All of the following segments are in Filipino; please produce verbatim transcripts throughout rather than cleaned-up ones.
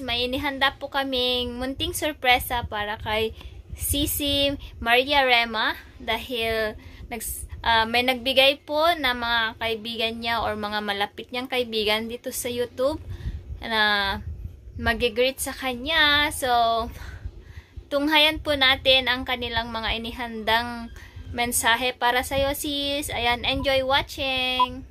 may inihanda po kaming munting sorpresa para kay Sisi Maria Rema dahil nags, uh, may nagbigay po na mga kaibigan niya or mga malapit niyang kaibigan dito sa YouTube na mag-greet sa kanya. So, tunghayan po natin ang kanilang mga inihandang mensahe para sa'yo, sis. Ayan, enjoy watching!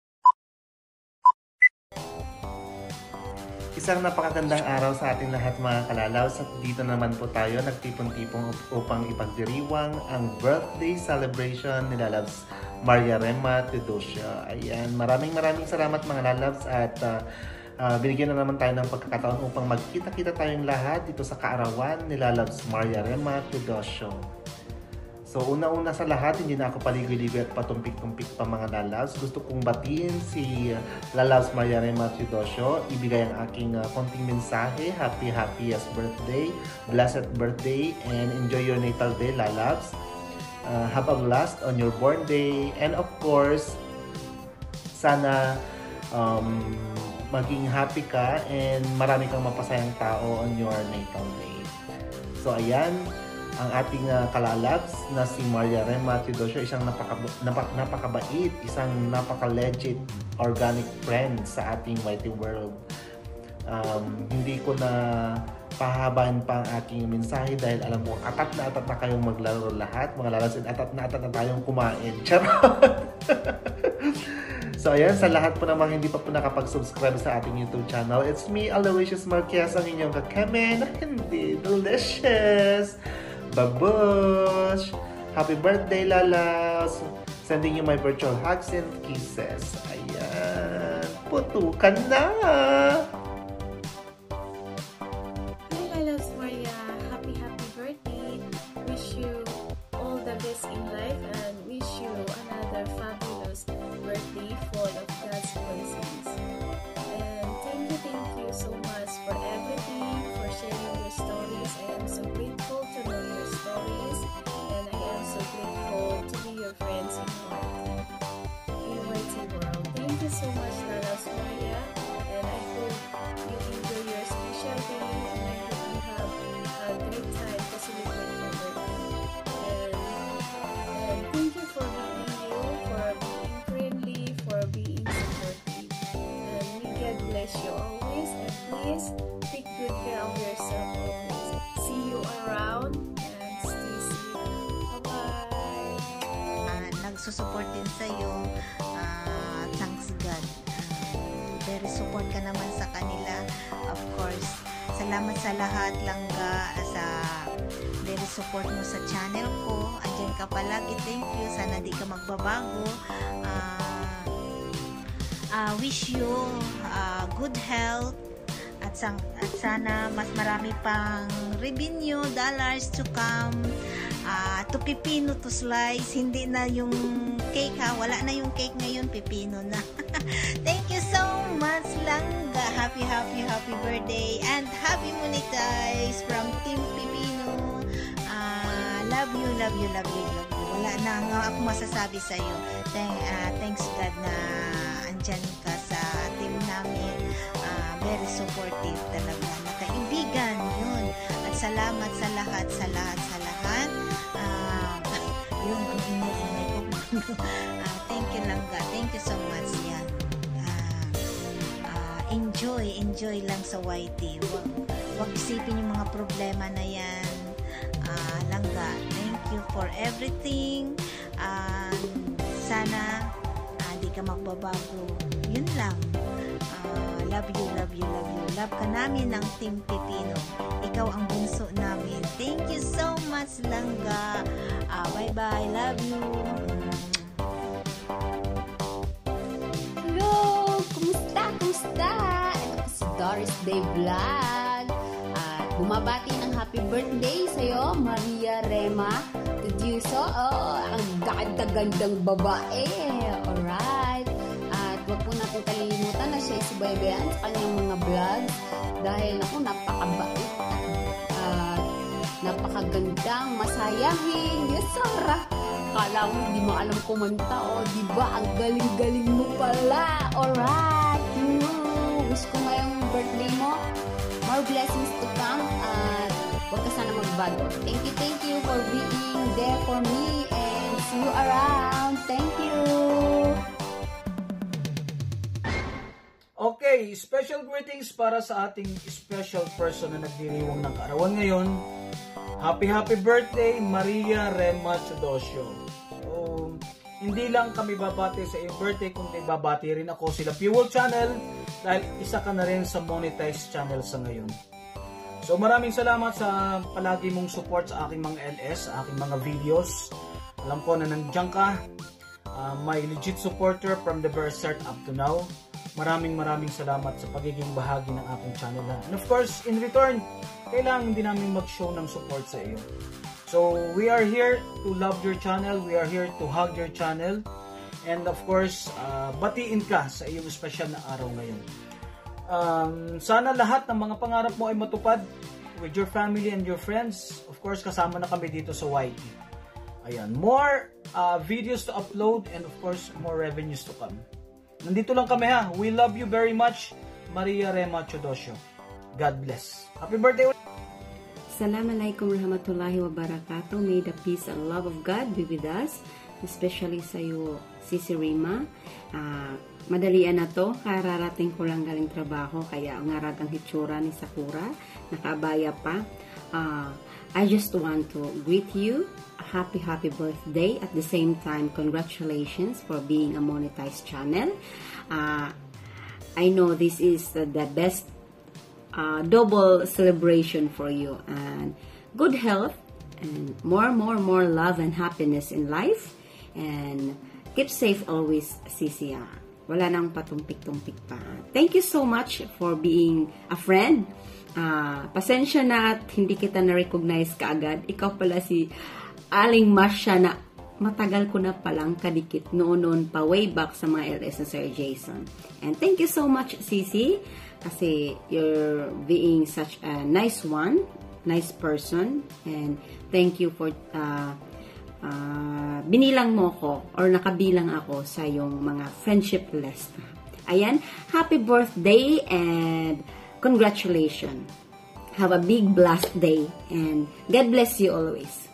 Isang napakagandang araw sa ating lahat mga kalalaws at dito naman po tayo nagtipon-tipong upang ipagdiriwang ang birthday celebration ni Lalabs Maria Rema Teodosio. Ayan, maraming maraming salamat mga lalabs at uh, uh, binigyan na naman tayo ng pagkakataon upang magkita-kita tayong lahat dito sa kaarawan ni Lalabs Maria Rema Teodosio. So, una-una sa lahat, hindi na ako paligoy-ligoy at patumpik-tumpik pa mga lalabs. Gusto kong batiin si Lalabs Maria Rema Teodosio. Ibigay ang aking uh, konting mensahe. Happy, happiest birthday. Blessed birthday. And enjoy your natal day, Lalabs. Uh, have a blast on your born day. And of course, sana um, maging happy ka and marami kang mapasayang tao on your natal day. So, ayan. Ang ating uh, kalalabs na si Maria Rema Teodosio, isang napaka, napak, napakabait, isang napaka-legit organic friend sa ating mighty world. Um, hindi ko na pahabain pa ang aking mensahe dahil alam mo, atat na atat na kayong maglaro lahat, mga lalabs, and atat na atat na tayong kumain. Charot! So ayan, sa lahat po namang hindi pa po nakapag-subscribe sa ating YouTube channel, it's me, Aloysius Marquez, ang inyong kakeme na hindi delicious. Babush! Happy birthday, Lalas! Sending you my virtual hugs and kisses. Ayan! Putukan na! Hi, Lalabs Maria! Happy, happy birthday! Wish you all the best in life and wish you another fabulous birthday full of God's blessings. And thank you, thank you so much for everything, for sharing your stories. I am so grateful to know your stories, and I am so grateful to be your friends in the mighty world. Thank you so much, Lalabs Maria, and I hope you enjoy your special day, and I hope you have a great time to celebrate your birthday. And, and thank you for being you, for being friendly, for being supportive. And may God bless you always, and please take good care of yourself always. See you around and stay safe. Bye-bye! Uh, nagsusupport din sa'yo. Uh, thanks God. Uh, very support ka naman sa kanila. Of course, salamat sa lahat langga sa very support mo sa channel ko. Andyan ka palagi. Thank you. Sana di ka magbabago. Uh, uh, wish you uh, good health. At, sang, at sana mas marami pang revenue, dollars to come, uh, to pipino to slice, hindi na yung cake ha, wala na yung cake ngayon, pipino na. Thank you so much langga, happy happy happy birthday and happy monetize from Team Pipino. uh, love you, love you, love you, love you. Wala na nga ako masasabi sa'yo. Thank, uh, thanks God na andyan ka sa team namin. Uh, very supportive talaga na kaibigan yun. At salamat sa lahat, sa lahat, sa lahat. Uh, yun, ang ingay-ingay ko. uh, thank you langga. Thank you so much. Yan. Uh, uh, enjoy, enjoy lang sa Y T. Wag, wag isipin yung mga problema na yan. Uh, langga, thank you for everything. Uh, sana uh, di ka magbabago. Yun lang. Uh, love you, love you, love you. Love ka namin ng Team Pipino. Ikaw ang bunso namin. Thank you so much, langga. Uh, bye-bye. Love you. Hello! Kumusta? Kumusta? Ito po si Doris Day Vlog. At bumabati ng happy birthday sa'yo, Maria Rema Teodosio. Oh, ang ganda-gandang babae. Alright. At wag po natin kalimutan na siya isubaybayan sa kanyang mga vlogs dahil naku, napakabait at napakagandang, masayahin. Yes, Sarah. Kala mo, hindi mo alam kumanta. O, di ba? Ang galing-galing mo pala. Alright. Mm, wish ko ngayong birthday mo, more blessings to come at huwag ka sana magbago. Thank you, thank you for being there for me and see you around. Thank you! Okay, special greetings para sa ating special person na nagdiriwang ng kaarawan ngayon. Happy happy birthday, Maria Rema Chodosio. So, hindi lang kami babati sa iyong birthday, kundi babati rin ako sila Fuel Channel dahil isa ka na rin sa monetized channel sa ngayon. So maraming salamat sa palagi mong support sa aking mga L S, sa aking mga videos. Alam ko na nandiyan ka, uh, my legit supporter from the very start up to now. Maraming maraming salamat sa pagiging bahagi ng aking channel. And of course, in return, kailangan din namin mag-show ng support sa iyo. So, we are here to love your channel. We are here to hug your channel. And of course, uh, batiin ka sa iyong special na araw ngayon. Um, sana lahat ng mga pangarap mo ay matupad with your family and your friends. Of course, kasama na kami dito sa Y T. Ayan, more uh, videos to upload and of course, more revenues to come. Nandito lang kami ha. We love you very much, Maria Rema Chodosio. God bless. Happy birthday! Assalamualaikum warahmatullahi wabarakatuh. May the peace and love of God be with us, especially sa iyo, Sisi Rema. Uh, madalian na to, kararating ko lang galing trabaho, kaya ngarag ang hitsura ni Sakura, nakabaya pa. Uh, I just want to greet you. Happy happy birthday. At the same time, congratulations for being a monetized channel. uh, I know this is the, the best uh, double celebration for you, and good health and more more more love and happiness in life, and keep safe always, Sisi. Wala nang patumpik-tumpik pa. Thank you so much for being a friend. Uh, pasensya na at hindi kita na-recognize kaagad. Ikaw pala si Aling Masya na matagal ko na palang kadikit noon-noon pa way back sa mga L S na Sir Jason. And thank you so much, Sisi, kasi you're being such a nice one, nice person, and thank you for uh, uh, binilang mo ko or nakabilang ako sa yung mga friendship list. Ayan, happy birthday and congratulations. Have a big blessed day and God bless you always.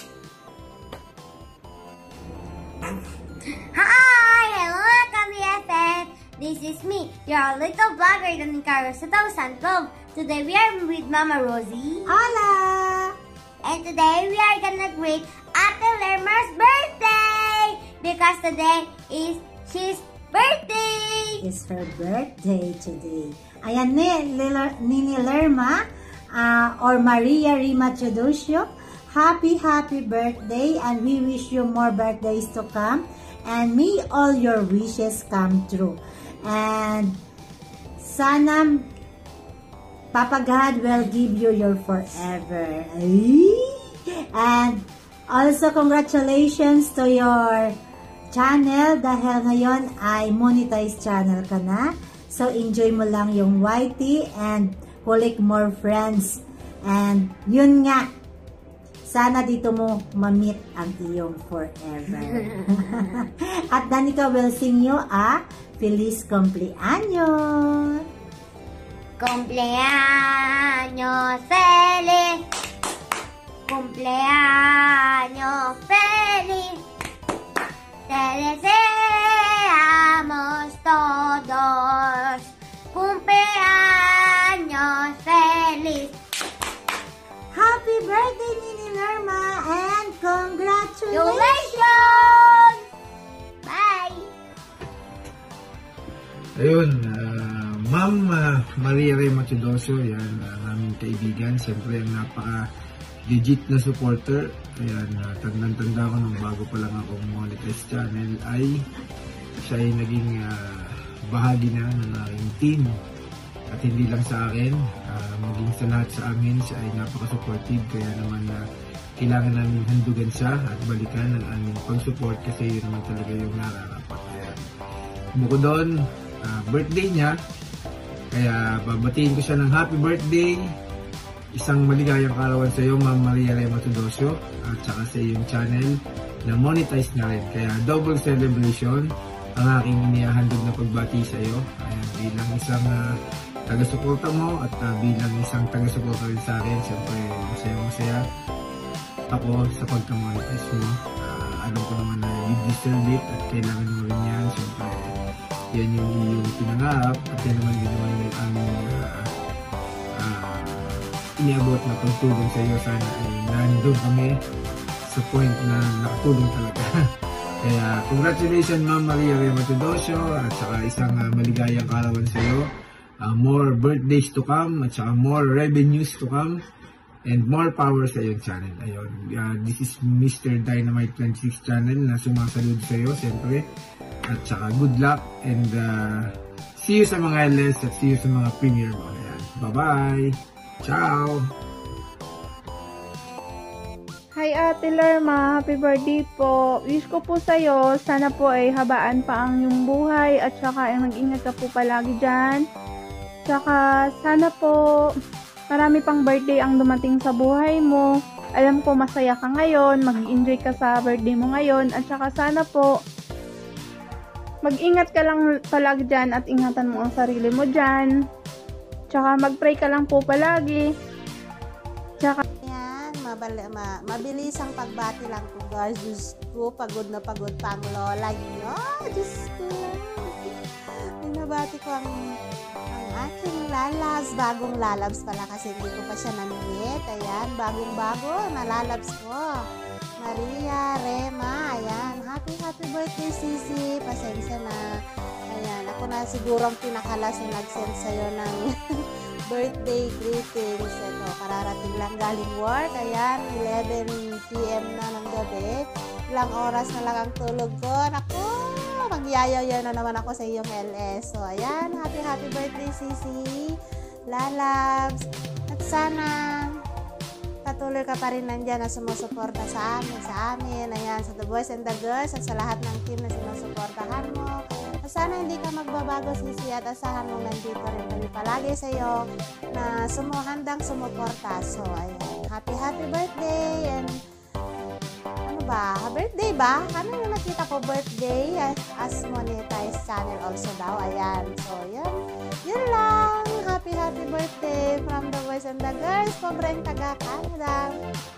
Hi! Hello, Kami F F! This is me, your little vlogger, Danica two thousand twelve. Today we are with Mama Rosie. Hola! And today we are gonna greet Ate Lerma's birthday! Because today is she's birthday! It's her birthday today. Ayan ni, Nini Lerma uh, or Maria Rema Chodosio. Happy, happy birthday, and we wish you more birthdays to come, and may all your wishes come true. And sana Papa God will give you your forever. And also congratulations to your channel dahil ngayon ay monetized channel ka na. So enjoy mo lang yung Y T and collect more friends. And yun nga, sana dito mo ma-meet ang iyong forever. At Danica will sing you a Feliz Cumpleaños. Cumpleaños feliz. Cumpleaños feliz. Te deseamos todos. Cumpleaños feliz. Happy birthday, Nini Lerma, and congratulations! Congratulations! Bye! Ayun, uh, Ma'am uh, Maria Rema Chodosio, yan, uh, aming kaibigan, siyempre ang napaka-legit na supporter. Ayan, uh, tandang-tanda ko nung bago pa lang akong monetized channel ay siya ay naging uh, bahagi na ng aking team. At hindi lang sa akin, uh, maging sa lahat sa amin, siya ay napaka-supportive. Kaya naman na uh, kailangan namin handugan siya at balikan ang aming pag-support kasi yun naman talaga yung nararapat. Kaya bukod doon, uh, birthday niya, kaya babatiin ko siya ng happy birthday. Isang maligayang kaarawan sa iyo, Ma'am Maria Rema Chodosio, at saka sa iyong channel na monetize na rin. Kaya double celebration ang aking inihahandog na pagbati sa iyo. Ayan, bilang isang uh, taga-suporta mo at uh, bilang isang taga-suporta rin sa akin, siyempre masaya-masaya ako sa pagka-monetize mo. Uh, alam ko naman na you deserve it at kailangan mo rin yan. Siyempre, yan yung iyong pinangarap at yan naman din naman yung ang uh, uh, iniabot na pagtulong sa iyo. Sana ay nandun kami sa point na nakatulong talaga. Kaya congratulations Ma'am Maria Rema Teodosio at saka isang uh, maligayang karawan sa iyo. Uh, more birthdays to come at saka more revenues to come and more power sa iyong channel. Ayun. Uh, this is Mister Dynamite twenty-six channel na sumasalud sa iyo siyempre. At saka good luck and uh, see you sa mga L S at see you sa mga premiere mo. Ayan. Bye-bye! Ciao! Hi Ate Lerma, happy birthday po. Wish ko po sa'yo, sana po ay habaan pa ang iyong buhay at saka ay mag-ingat ka po palagi dyan. Tsaka sana po marami pang birthday ang dumating sa buhay mo. Alam ko masaya ka ngayon, mag-enjoy ka sa birthday mo ngayon. At saka sana po mag-ingat ka lang palagi dyan at ingatan mo ang sarili mo dyan. Tsaka mag-pray ka lang po palagi. Tsaka Mabali, ma, mabilis ang pagbati lang ko guys. Diyos ko, pagod na pagod pa ang lola nyo. Diyos ko. Binabati ko ang, ang aking lalabs. Bagong lalabs pala kasi hindi ko pa siya namimit. Ayan, bagong bago na lalabs ko. Maria Rema. Ayan, happy happy birthday Sisi. Pasensya na. Ayan, ako na siguro ang pinakalas na nag-send sa'yo ng birthday greetings. Ito, kararating lang galing work. Ayan, eleven p m na ng gabi. Ilang oras na lang ang tulog ko. Naku, magyayayaw na naman ako sa iyong L S. So, ayan, happy happy birthday Sisi. Lalabs. At sana patuloy ka pa rin nandyan na sumusuporta sa amin, sa amin. Ayan, sa The Boys and the Girls at sa lahat ng team na sinusuportahan mo. Sana hindi ka magbabago Sisi at asahan mo nandito rin kami palagi sa iyo na sumuhandang sumuporta. So, ayan. Happy, happy birthday! And, ano ba? Birthday ba? Ano yung nakita ko birthday? As monetized channel also daw. Ayan. So, yan. Yun lang. Happy, happy birthday from The Boys and the Girls. Pobreng taga-Canada.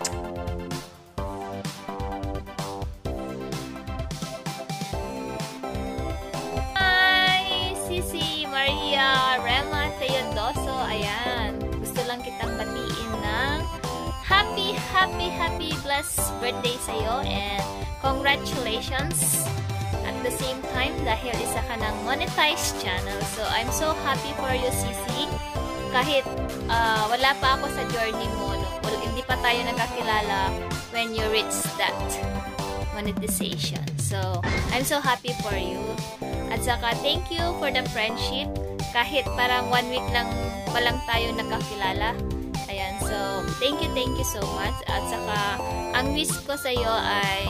Maria Rema Teodosio, ayan, gusto lang kitang batiin ng happy, happy, happy, blessed birthday sa'yo and congratulations at the same time dahil isa ka ng monetized channel. So, I'm so happy for you, Sisi. Kahit uh, wala pa ako sa journey mo, no? Well, hindi pa tayo nagkakilala when you reach that monetization. So, I'm so happy for you. At saka, thank you for the friendship. Kahit parang one week lang pa lang tayo nagkakilala. Ayan, so, thank you, thank you so much. At saka, ang wish ko sa iyo ay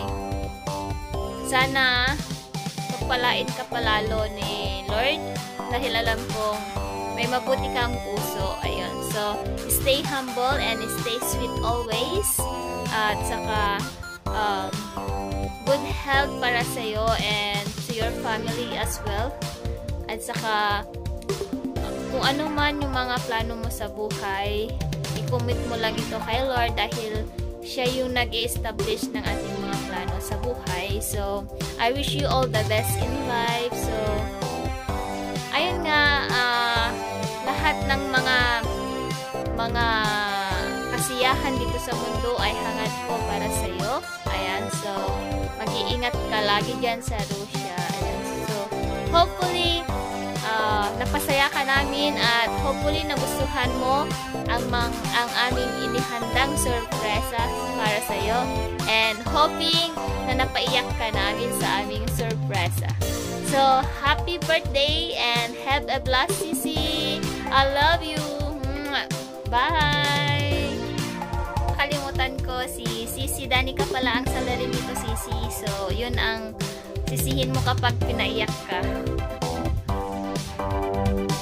sana pagpalain ka palalo ni Lord dahil alam kong may mabuti kang puso. Ayan, so, stay humble and stay sweet always. At saka, um, good health para sa iyo and to your family as well. At saka, kung ano man yung mga plano mo sa buhay, i-commit mo lang ito kay Lord dahil siya yung nag-i-establish ng ating mga plano sa buhay. So, I wish you all the best in life. So, ayun nga, uh, lahat ng mga mga kasiyahan dito sa mundo ay hangad ko para sa iyo. Ayan, so, mag-iingat ka lagi dyan sa Russia. Ayan, so, hopefully, Uh, napasaya ka namin at hopefully nagustuhan mo ang, mang, ang aming inihandang sorpresa para sa iyo and hoping na napaiyak ka namin sa aming sorpresa. So, happy birthday and have a blessed Sisi. I love you. Bye! Kalimutan ko si Sisi Danica pala ang salary nito, Sisi. So, yun ang sisihin mo kapag pinaiyak ka. Thank you.